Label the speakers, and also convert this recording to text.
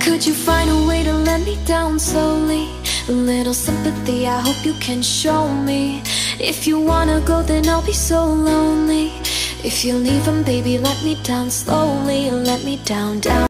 Speaker 1: Could you find a way to let me down slowly? A little sympathy, I hope you can show me. If you wanna go, then I'll be so lonely. If you're leaving, baby, let me down slowly. Let me down, down.